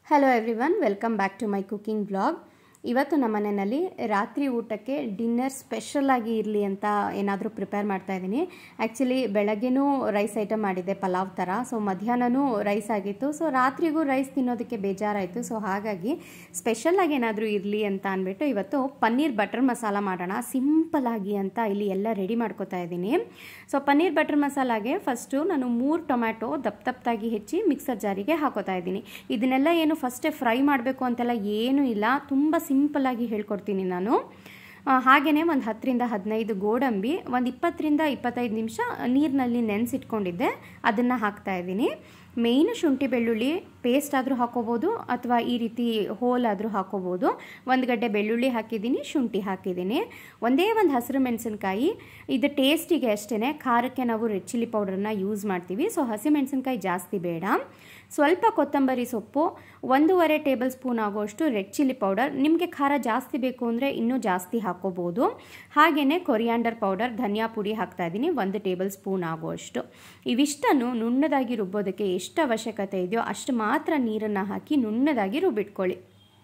Hello everyone, welcome back to my cooking blog. ಇವತ್ತು ನಮ್ಮ ಮನೆಯಲ್ಲಿ ರಾತ್ರಿ ಊಟಕ್ಕೆ ಡಿನ್ನರ್ ಸ್ಪೆಷಲ್ ಆಗಿ ಇರಲಿ ಅಂತ ಏನಾದರೂ ಪ್ರಿಪೇರ್ ಮಾಡ್ತಾ ಇದ್ದೀನಿ. ಆ್ಯಕ್ಚುಲಿ ಬೆಳಗ್ಗೆನೂ ರೈಸ್ ಐಟಮ್ ಮಾಡಿದ್ದೆ, ಪಲಾವ್ ಥರ. ಸೊ ಮಧ್ಯಾಹ್ನನೂ ರೈಸ್ ಆಗಿತ್ತು. ಸೊ ರಾತ್ರಿಗೂ ರೈಸ್ ತಿನ್ನೋದಕ್ಕೆ ಬೇಜಾರಾಯಿತು. ಸೊ ಹಾಗಾಗಿ ಸ್ಪೆಷಲಾಗಿ ಏನಾದರೂ ಇರಲಿ ಅಂತ ಅಂದ್ಬಿಟ್ಟು ಇವತ್ತು ಪನ್ನೀರ್ ಬಟರ್ ಮಸಾಲ ಮಾಡೋಣ ಸಿಂಪಲ್ಲಾಗಿ ಅಂತ ಇಲ್ಲಿ ಎಲ್ಲ ರೆಡಿ ಮಾಡ್ಕೋತಾ ಇದ್ದೀನಿ. ಸೊ ಪನ್ನೀರ್ ಬಟರ್ ಮಸಾಲಾಗೆ ಫಸ್ಟು ನಾನು 3 ಟೊಮ್ಯಾಟೊ ದಪ್ಪದಾಗಿ ಹೆಚ್ಚಿ ಮಿಕ್ಸರ್ ಜಾರಿಗೆ ಹಾಕೋತಾ ಇದ್ದೀನಿ. ಇದನ್ನೆಲ್ಲ ಏನು ಫಸ್ಟೇ ಫ್ರೈ ಮಾಡಬೇಕು ಅಂತೆಲ್ಲ ಏನೂ ಇಲ್ಲ, ತುಂಬ ಸಿಂಪಲ್ಲಾಗಿ ಹೇಳ್ಕೊಡ್ತೀನಿ ನಾನು. ಹಾಗೆಯೇ ಒಂದು 10 ರಿಂದ 15 ಗೋಡಂಬಿ, ಒಂದು 20 ರಿಂದ 25 ನಿಮಿಷ ನೀರಿನಲ್ಲಿ ನೆನೆಸಿಟ್ಕೊಂಡಿದ್ದೆ, ಅದನ್ನು ಹಾಕ್ತಾ ಇದ್ದೀನಿ. ಮೇಯ್ನು ಶುಂಠಿ ಬೆಳ್ಳುಳ್ಳಿ ಪೇಸ್ಟ್ ಆದರೂ ಹಾಕೋಬೋದು ಅಥವಾ ಈ ರೀತಿ ಹೋಲ್ ಆದರೂ ಹಾಕೋಬೋದು. 1 ಗಡ್ಡೆ ಬೆಳ್ಳುಳ್ಳಿ ಹಾಕಿದ್ದೀನಿ, ಶುಂಠಿ ಹಾಕಿದ್ದೀನಿ, ಒಂದೇ ಒಂದು ಹಸಿರು ಮೆಣಸಿನ್ಕಾಯಿ. ಇದು ಟೇಸ್ಟಿಗೆ ಅಷ್ಟೇ, ಖಾರಕ್ಕೆ ನಾವು ರೆಡ್ ಚಿಲ್ಲಿ ಪೌಡರನ್ನ ಯೂಸ್ ಮಾಡ್ತೀವಿ. ಸೊ ಹಸಿಮೆಣಸಿನ್ಕಾಯಿ ಜಾಸ್ತಿ ಬೇಡ. ಸ್ವಲ್ಪ ಕೊತ್ತಂಬರಿ ಸೊಪ್ಪು, 1.5 ಟೇಬಲ್ ಸ್ಪೂನ್ ಆಗೋಷ್ಟು ರೆಡ್ ಚಿಲ್ಲಿ ಪೌಡರ್. ನಿಮಗೆ ಖಾರ ಜಾಸ್ತಿ ಬೇಕು ಅಂದರೆ ಇನ್ನೂ ಜಾಸ್ತಿ ಹಾಕೋಬೋದು. ಹಾಗೆಯೇ ಕೊರಿಯಾಂಡರ್ ಪೌಡರ್, ಧನಿಯಾ ಪುಡಿ ಹಾಕ್ತಾ ಇದ್ದೀನಿ, 1 ಟೇಬಲ್ ಸ್ಪೂನ್ ಆಗೋಷ್ಟು. ಇವಿಷ್ಟನ್ನು ನುಣ್ಣದಾಗಿ ರುಬ್ಬೋದಕ್ಕೆ ಎಷ್ಟು ಅವಶ್ಯಕತೆ ಇದೆಯೋ ಅಷ್ಟು ಮಾತ್ರ ನೀರನ್ನು ಹಾಕಿ ನುಣ್ಣದಾಗಿ ರುಬ್ಬಿಟ್ಕೊಳ್ಳಿ.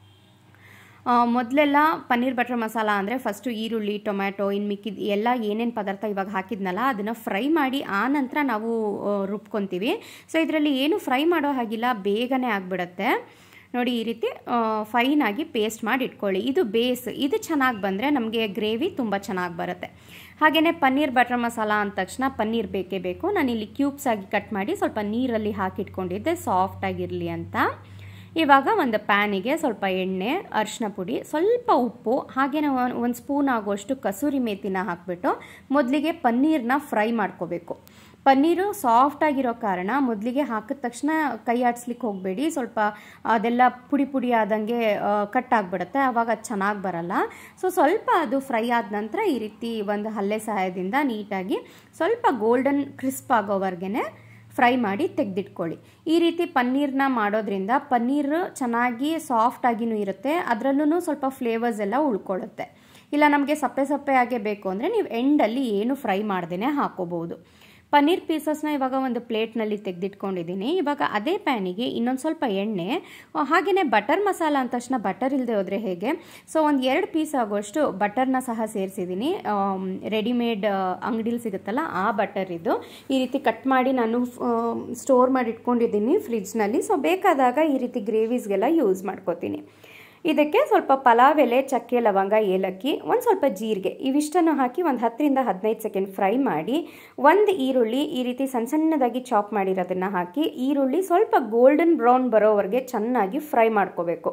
ಮೊದಲೆಲ್ಲ ಪನ್ನೀರ್ ಬಟರ್ ಮಸಾಲ ಅಂದರೆ ಫಸ್ಟು ಈರುಳ್ಳಿ, ಟೊಮ್ಯಾಟೊ, ಇನ್ನು ಮಿಕ್ಕಿದ ಎಲ್ಲ ಏನೇನು ಪದಾರ್ಥ ಇವಾಗ ಹಾಕಿದ್ನಲ್ಲ ಅದನ್ನು ಫ್ರೈ ಮಾಡಿ ಆ ನಂತರ ನಾವು ರುಬ್ಕೊತೀವಿ. ಸೊ ಇದರಲ್ಲಿ ಏನು ಫ್ರೈ ಮಾಡೋ ಹಾಗಿಲ್ಲ, ಬೇಗನೆ ಆಗಿಬಿಡುತ್ತೆ. ನೋಡಿ, ಈ ರೀತಿ ಫೈನಾಗಿ ಪೇಸ್ಟ್ ಮಾಡಿ ಇಟ್ಕೊಳ್ಳಿ. ಇದು ಬೇಸ್. ಇದು ಚೆನ್ನಾಗಿ ಬಂದರೆ ನಮಗೆ ಗ್ರೇವಿ ತುಂಬ ಚೆನ್ನಾಗಿ ಬರುತ್ತೆ. ಹಾಗೆಯೇ ಪನ್ನೀರ್ ಬಟರ್ ಮಸಾಲ ಅಂದ ತಕ್ಷಣ ಪನ್ನೀರ್ ಬೇಕೇ ಬೇಕು. ನಾನಿಲ್ಲಿ ಕ್ಯೂಬ್ಸ್ ಆಗಿ ಕಟ್ ಮಾಡಿ ಸ್ವಲ್ಪ ನೀರಲ್ಲಿ ಹಾಕಿಟ್ಕೊಂಡಿದ್ದೆ ಸಾಫ್ಟಾಗಿರಲಿ ಅಂತ. ಇವಾಗ ಒಂದು ಪ್ಯಾನಿಗೆ ಸ್ವಲ್ಪ ಎಣ್ಣೆ, ಅರಿಶಿನ ಪುಡಿ, ಸ್ವಲ್ಪ ಉಪ್ಪು, ಹಾಗೆಯೇ 1 ಸ್ಪೂನ್ ಆಗೋಷ್ಟು ಕಸೂರಿ ಮೇಥಿನ ಹಾಕಿಬಿಟ್ಟು ಮೊದಲಿಗೆ ಪನ್ನೀರನ್ನ ಫ್ರೈ ಮಾಡ್ಕೋಬೇಕು. ಪನ್ನೀರು ಸಾಫ್ಟಾಗಿರೋ ಕಾರಣ ಮೊದಲಿಗೆ ಹಾಕಿದ ತಕ್ಷಣ ಕೈ ಆಡಿಸ್ಲಿಕ್ಕೆ ಹೋಗಬೇಡಿ. ಸ್ವಲ್ಪ ಅದೆಲ್ಲ ಪುಡಿ ಆದಂಗೆ ಕಟ್ ಆಗಿಬಿಡುತ್ತೆ, ಆವಾಗ ಅದು ಚೆನ್ನಾಗಿ ಬರಲ್ಲ. ಸೊ ಸ್ವಲ್ಪ ಅದು ಫ್ರೈ ಆದ ನಂತರ ಈ ರೀತಿ ಒಂದು ಹಲ್ಲೆ ಸಹಾಯದಿಂದ ನೀಟಾಗಿ ಸ್ವಲ್ಪ ಗೋಲ್ಡನ್ ಕ್ರಿಸ್ಪ್ ಆಗೋವರೆಗೆ ಫ್ರೈ ಮಾಡಿ ತೆಗೆದಿಟ್ಕೊಳ್ಳಿ. ಈ ರೀತಿ ಪನ್ನೀರ್ನ ಮಾಡೋದ್ರಿಂದ ಪನ್ನೀರ್ ಚೆನ್ನಾಗಿ ಸಾಫ್ಟಾಗಿನೂ ಇರುತ್ತೆ, ಅದರಲ್ಲೂ ಸ್ವಲ್ಪ ಫ್ಲೇವರ್ಸ್ ಎಲ್ಲ ಉಳ್ಕೊಳ್ಳುತ್ತೆ. ಇಲ್ಲ ನಮಗೆ ಸಪ್ಪೆ ಆಗೇ ಬೇಕು ಅಂದರೆ ನೀವು ಎಂಡಲ್ಲಿ ಏನು ಫ್ರೈ ಮಾಡ್ದೇ ಹಾಕೋಬಹುದು. ಪನ್ನೀರ್ ಪೀಸಸ್ನ ಇವಾಗ ಒಂದು ಪ್ಲೇಟ್ನಲ್ಲಿ ತೆಗೆದಿಟ್ಕೊಂಡಿದ್ದೀನಿ. ಇವಾಗ ಅದೇ ಪ್ಯಾನಿಗೆ ಇನ್ನೊಂದು ಸ್ವಲ್ಪ ಎಣ್ಣೆ, ಹಾಗೆಯೇ ಬಟರ್ ಮಸಾಲ ಅಂದ ತಕ್ಷಣ ಬಟರ್ ಇಲ್ಲದೆ ಹೋದರೆ ಹೇಗೆ. ಸೊ ಒಂದು 2 ಪೀಸ್ ಆಗೋಷ್ಟು ಬಟರ್ನ ಸಹ ಸೇರಿಸಿದ್ದೀನಿ. ರೆಡಿಮೇಡ್ ಅಂಗಡಿಲಿ ಸಿಗುತ್ತಲ್ಲ ಆ ಬಟರ್ ಇದು. ಈ ರೀತಿ ಕಟ್ ಮಾಡಿ ನಾನು ಸ್ಟೋರ್ ಮಾಡಿ ಇಟ್ಕೊಂಡಿದ್ದೀನಿ ಫ್ರಿಡ್ಜ್ನಲ್ಲಿ. ಸೊ ಬೇಕಾದಾಗ ಈ ರೀತಿ ಗ್ರೇವೀಸ್ಗೆಲ್ಲ ಯೂಸ್ ಮಾಡ್ಕೋತೀನಿ. ಇದಕ್ಕೆ ಸ್ವಲ್ಪ ಪಲಾವ್ ಎಲೆ, ಚಕ್ಕೆ, ಲವಂಗ, ಏಲಕ್ಕಿ, ಒಂದು ಸ್ವಲ್ಪ ಜೀರಿಗೆ, ಇವಿಷ್ಟನ್ನು ಹಾಕಿ ಒಂದು 10 ರಿಂದ 15 ಸೆಕೆಂಡ್ ಫ್ರೈ ಮಾಡಿ, 1 ಈರುಳ್ಳಿ ಈ ರೀತಿ ಸಣ್ಣದಾಗಿ ಚಾಪ್ ಮಾಡಿರೋದನ್ನು ಹಾಕಿ, ಈರುಳ್ಳಿ ಸ್ವಲ್ಪ ಗೋಲ್ಡನ್ ಬ್ರೌನ್ ಬರೋವರೆಗೆ ಚೆನ್ನಾಗಿ ಫ್ರೈ ಮಾಡ್ಕೋಬೇಕು.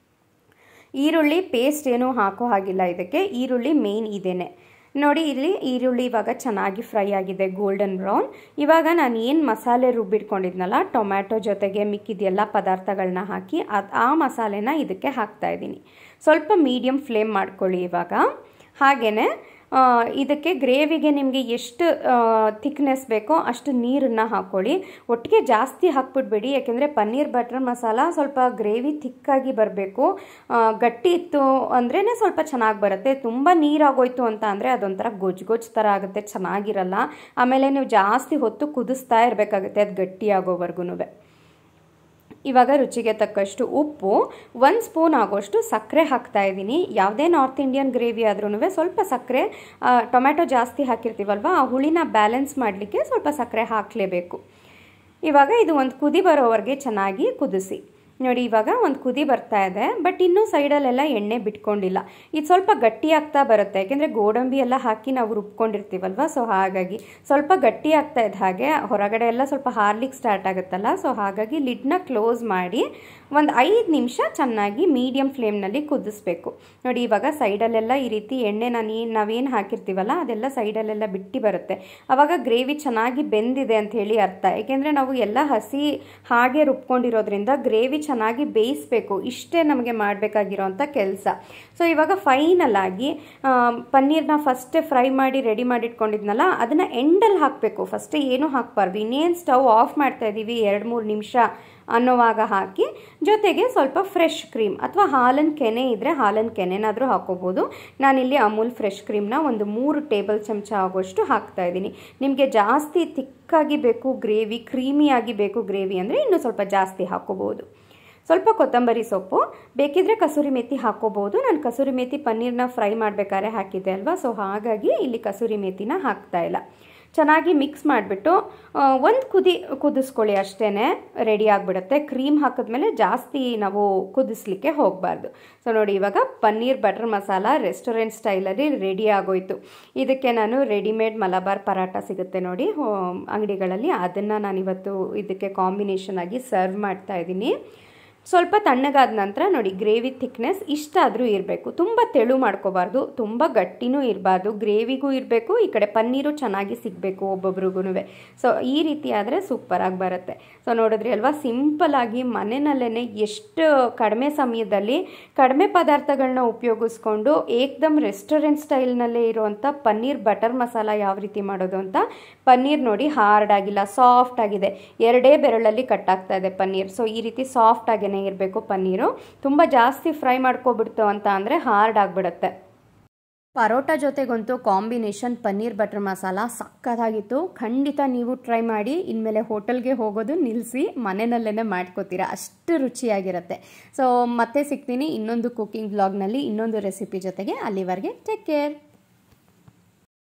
ಈರುಳ್ಳಿ ಪೇಸ್ಟ್ ಏನೂ ಹಾಕೋ ಹಾಗಿಲ್ಲ ಇದಕ್ಕೆ, ಈರುಳ್ಳಿ ಮೇನ್ ಇದೇನೆ. ನೋಡಿ, ಇಲ್ಲಿ ಈರುಳ್ಳಿ ಇವಾಗ ಚೆನ್ನಾಗಿ ಫ್ರೈ ಆಗಿದೆ, ಗೋಲ್ಡನ್ ಬ್ರೌನ್. ಇವಾಗ ನಾನು ಏನು ಮಸಾಲೆ ರುಬ್ಬಿಟ್ಕೊಂಡಿದ್ನಲ್ಲ ಟೊಮ್ಯಾಟೊ ಜೊತೆಗೆ ಮಿಕ್ಕಿದೆಲ್ಲ ಪದಾರ್ಥಗಳನ್ನ ಹಾಕಿ ಆ ಮಸಾಲೆನ ಇದಕ್ಕೆ ಹಾಕ್ತಾ ಇದ್ದೀನಿ. ಸ್ವಲ್ಪ ಮೀಡಿಯಮ್ ಫ್ಲೇಮ್ ಮಾಡ್ಕೊಳ್ಳಿ ಇವಾಗ. ಹಾಗೆಯೇ ಇದಕ್ಕೆ ಗ್ರೇವಿಗೆ ನಿಮಗೆ ಎಷ್ಟು ಥಿಕ್ನೆಸ್ ಬೇಕೋ ಅಷ್ಟು ನೀರನ್ನು ಹಾಕ್ಕೊಳ್ಳಿ. ಒಟ್ಟಿಗೆ ಜಾಸ್ತಿ ಹಾಕ್ಬಿಡ್ಬೇಡಿ, ಯಾಕೆಂದರೆ ಪನ್ನೀರ್ ಬಟರ್ ಮಸಾಲ ಸ್ವಲ್ಪ ಗ್ರೇವಿ ಥಿಕ್ಕಾಗಿ ಬರಬೇಕು. ಗಟ್ಟಿ ಇತ್ತು ಅಂದ್ರೇ ಸ್ವಲ್ಪ ಚೆನ್ನಾಗಿ ಬರುತ್ತೆ. ತುಂಬ ನೀರಾಗೋಯ್ತು ಅಂತ ಅಂದರೆ ಅದೊಂಥರ ಗೊಜ್ಜು ಥರ ಆಗುತ್ತೆ, ಚೆನ್ನಾಗಿರಲ್ಲ. ಆಮೇಲೆ ನೀವು ಜಾಸ್ತಿ ಹೊತ್ತು ಕುದಿಸ್ತಾ ಇರಬೇಕಾಗುತ್ತೆ ಅದು ಗಟ್ಟಿಯಾಗೋವರೆಗೂ. ಇವಾಗ ರುಚಿಗೆ ತಕ್ಕಷ್ಟು ಉಪ್ಪು, 1 ಸ್ಪೂನ್ ಆಗೋಷ್ಟು ಸಕ್ಕರೆ ಹಾಕ್ತಾ ಇದ್ದೀನಿ. ಯಾವುದೇ ನಾರ್ತ್ ಇಂಡಿಯನ್ ಗ್ರೇವಿ ಆದ್ರೂ ಸ್ವಲ್ಪ ಸಕ್ಕರೆ, ಟೊಮ್ಯಾಟೊ ಜಾಸ್ತಿ ಹಾಕಿರ್ತೀವಲ್ವ, ಆ ಹುಳಿನ ಬ್ಯಾಲೆನ್ಸ್ ಮಾಡಲಿಕ್ಕೆ ಸ್ವಲ್ಪ ಸಕ್ಕರೆ ಹಾಕಲೇಬೇಕು. ಇವಾಗ ಇದು ಒಂದು ಕುದಿ ಬರೋವರೆಗೆ ಚೆನ್ನಾಗಿ ಕುದಿಸಿ. ನೋಡಿ, ಇವಾಗ ಒಂದು ಕುದಿ ಬರ್ತಾ ಇದೆ, ಬಟ್ ಇನ್ನೂ ಸೈಡಲ್ಲೆಲ್ಲ ಎಣ್ಣೆ ಬಿಟ್ಕೊಂಡಿಲ್ಲ. ಇದು ಸ್ವಲ್ಪ ಗಟ್ಟಿ ಆಗ್ತಾ ಬರುತ್ತೆ, ಯಾಕೆಂದರೆ ಗೋಡಂಬಿ ಎಲ್ಲ ಹಾಕಿ ನಾವು ರುಬ್ಕೊಂಡಿರ್ತೀವಲ್ವ. ಸೊ ಹಾಗಾಗಿ ಸ್ವಲ್ಪ ಗಟ್ಟಿ ಆಗ್ತಾ ಇದ್ದ ಹಾಗೆ ಹೊರಗಡೆ ಎಲ್ಲ ಸ್ವಲ್ಪ ಹಾರ್ಲಿಕ್ಕೆ ಸ್ಟಾರ್ಟ್ ಆಗುತ್ತಲ್ಲ. ಸೊ ಹಾಗಾಗಿ ಲಿಡ್ನ ಕ್ಲೋಸ್ ಮಾಡಿ ಒಂದು 5 ನಿಮಿಷ ಚೆನ್ನಾಗಿ ಮೀಡಿಯಮ್ ಫ್ಲೇಮ್ನಲ್ಲಿ ಕುದಿಸ್ಬೇಕು. ನೋಡಿ, ಇವಾಗ ಸೈಡಲ್ಲೆಲ್ಲ ಈ ರೀತಿ ಎಣ್ಣೆ ನಾವೇನು ಹಾಕಿರ್ತೀವಲ್ಲ ಅದೆಲ್ಲ ಸೈಡಲ್ಲೆಲ್ಲ ಬಿಟ್ಟು ಬರುತ್ತೆ. ಆವಾಗ ಗ್ರೇವಿ ಚೆನ್ನಾಗಿ ಬೆಂದಿದೆ ಅಂತ ಹೇಳಿ ಅರ್ಥ. ಏಕೆಂದರೆ ನಾವು ಎಲ್ಲ ಹಸಿ ಹಾಗೆ ರುಬ್ಕೊಂಡಿರೋದ್ರಿಂದ ಗ್ರೇವಿ ಚೆನ್ನಾಗಿ ಬೇಯಿಸಬೇಕು. ಇಷ್ಟೇ ನಮಗೆ ಮಾಡಬೇಕಾಗಿರೋಂಥ ಕೆಲಸ. ಸೊ ಇವಾಗ ಫೈನಲ್ ಆಗಿ ಪನ್ನೀರ್ನ ಫಸ್ಟೇ ಫ್ರೈ ಮಾಡಿ ರೆಡಿ ಮಾಡಿಟ್ಕೊಂಡಿದ್ನಲ್ಲ ಅದನ್ನು ಎಂಡಲ್ಲಿ ಹಾಕಬೇಕು. ಫಸ್ಟೇ ಏನೂ ಹಾಕಬಾರ್ದು. ಇನ್ನೇನು ಸ್ಟವ್ ಆಫ್ ಮಾಡ್ತಾ ಇದ್ದೀವಿ 2-3 ನಿಮಿಷ ಅನ್ನೋವಾಗ ಹಾಕಿ, ಜೊತೆಗೆ ಸ್ವಲ್ಪ ಫ್ರೆಶ್ ಕ್ರೀಮ್ ಅಥವಾ ಹಾಲಿನ ಕೆನೆ ಇದ್ದರೆ ಹಾಲಿನ ಕೆನೆನಾದರೂ ಹಾಕೋಬೋದು. ನಾನಿಲ್ಲಿ ಅಮೂಲ್ ಫ್ರೆಶ್ ಕ್ರೀಮ್ನ ಒಂದು 3 ಟೇಬಲ್ ಚಮಚ ಆಗೋಷ್ಟು ಹಾಕ್ತಾ ಇದ್ದೀನಿ. ನಿಮಗೆ ಜಾಸ್ತಿ ಥಿಕ್ಕಾಗಿ ಬೇಕು ಗ್ರೇವಿ, ಕ್ರೀಮಿಯಾಗಿ ಬೇಕು ಗ್ರೇವಿ ಅಂದರೆ ಇನ್ನೂ ಸ್ವಲ್ಪ ಜಾಸ್ತಿ ಹಾಕೋಬೋದು. ಸ್ವಲ್ಪ ಕೊತ್ತಂಬರಿ ಸೊಪ್ಪು, ಬೇಕಿದ್ರೆ ಕಸೂರಿ ಮೇಥಿ ಹಾಕೋಬಹುದು. ನಾನು ಕಸೂರಿ ಮೇಥಿ ಪನ್ನೀರ್ನ ಫ್ರೈ ಮಾಡಬೇಕಾದ್ರೆ ಹಾಕಿದ್ದೆ ಅಲ್ವಾ, ಸೊ ಹಾಗಾಗಿ ಇಲ್ಲಿ ಕಸೂರಿ ಮೇಥಿನ ಹಾಕ್ತಾ ಇಲ್ಲ. ಚೆನ್ನಾಗಿ ಮಿಕ್ಸ್ ಮಾಡಿಬಿಟ್ಟು ಒಂದು ಕುದಿಸ್ಕೊಳ್ಳಿ ಅಷ್ಟೇ, ರೆಡಿ ಆಗಿಬಿಡುತ್ತೆ. ಕ್ರೀಮ್ ಹಾಕಿದ್ಮೇಲೆ ಜಾಸ್ತಿ ನಾವು ಕುದಿಸ್ಲಿಕ್ಕೆ ಹೋಗಬಾರ್ದು. ಸೊ ನೋಡಿ, ಇವಾಗ ಪನ್ನೀರ್ ಬಟರ್ ಮಸಾಲ ರೆಸ್ಟೋರೆಂಟ್ ಸ್ಟೈಲಲ್ಲಿ ರೆಡಿ ಆಗೋಯ್ತು. ಇದಕ್ಕೆ ನಾನು ರೆಡಿಮೇಡ್ ಮಲಬಾರ್ ಪರಾಟ ಸಿಗುತ್ತೆ ನೋಡಿ ಅಂಗಡಿಗಳಲ್ಲಿ, ಅದನ್ನು ನಾನಿವತ್ತು ಇದಕ್ಕೆ ಕಾಂಬಿನೇಷನ್ ಆಗಿ ಸರ್ವ್ ಮಾಡ್ತಾ ಇದ್ದೀನಿ. ಸ್ವಲ್ಪ ತಣ್ಣಗಾದ ನಂತರ ನೋಡಿ, ಗ್ರೇವಿ ಥಿಕ್ನೆಸ್ ಇಷ್ಟಾದರೂ ಇರಬೇಕು. ತುಂಬ ತೆಳು ಮಾಡ್ಕೋಬಾರ್ದು, ತುಂಬ ಗಟ್ಟಿನೂ ಇರಬಾರ್ದು, ಗ್ರೇವಿಗೂ ಇರಬೇಕು, ಈ ಕಡೆ ಪನ್ನೀರು ಚೆನ್ನಾಗಿ ಸಿಗಬೇಕು ಒಬ್ಬೊಬ್ರಿಗೂ. ಸೊ ಈ ರೀತಿ ಆದರೆ ಸೂಪರಾಗಿ ಬರುತ್ತೆ. ಸೊ ನೋಡಿದ್ರಿ ಅಲ್ವಾ, ಸಿಂಪಲ್ಲಾಗಿ ಮನೆಯಲ್ಲೇ ಎಷ್ಟು ಕಡಿಮೆ ಸಮಯದಲ್ಲಿ ಕಡಿಮೆ ಪದಾರ್ಥಗಳನ್ನ ಉಪಯೋಗಿಸ್ಕೊಂಡು ಏಕ್ದಮ್ ರೆಸ್ಟೋರೆಂಟ್ ಸ್ಟೈಲ್ನಲ್ಲೇ ಇರುವಂಥ ಪನ್ನೀರ್ ಬಟರ್ ಮಸಾಲ ಯಾವ ರೀತಿ ಮಾಡೋದು ಅಂತ. ಪನ್ನೀರ್ ನೋಡಿ ಹಾರ್ಡ್ ಆಗಿಲ್ಲ, ಸಾಫ್ಟ್ ಆಗಿದೆ, ಎರಡೇ ಬೆರಳಲ್ಲಿ ಕಟ್ ಆಗ್ತಾ ಇದೆ ಪನ್ನೀರ್. ಸೊ ಈ ರೀತಿ ಸಾಫ್ಟ್ ಆಗೇ ಇರಬೇಕು ಪನ್ನೀರು. ತುಂಬ ಜಾಸ್ತಿ ಫ್ರೈ ಮಾಡ್ಕೊಬಿಡ್ತು ಅಂತ ಅಂದರೆ ಹಾರ್ಡ್ ಆಗಿಬಿಡುತ್ತೆ. ಪರೋಟ ಜೊತೆಗಂತೂ ಕಾಂಬಿನೇಷನ್ ಪನ್ನೀರ್ ಬಟರ್ ಮಸಾಲ ಸಕ್ಕತ್ತಾಗಿತ್ತು. ಖಂಡಿತ ನೀವು ಟ್ರೈ ಮಾಡಿ. ಇನ್ಮೇಲೆ ಹೋಟೆಲ್ಗೆ ಹೋಗೋದು ನಿಲ್ಲಿಸಿ, ಮನೆಯಲ್ಲೇ ಮಾಡ್ಕೋತೀರಾ, ಅಷ್ಟು ರುಚಿಯಾಗಿರುತ್ತೆ. ಸೊ ಮತ್ತೆ ಸಿಗ್ತೀನಿ ಇನ್ನೊಂದು ಕುಕಿಂಗ್ ವ್ಲಾಗ್ನಲ್ಲಿ ಇನ್ನೊಂದು ರೆಸಿಪಿ ಜೊತೆಗೆ. ಅಲ್ಲಿವರೆಗೆ ಟೇಕ್ ಕೇರ್.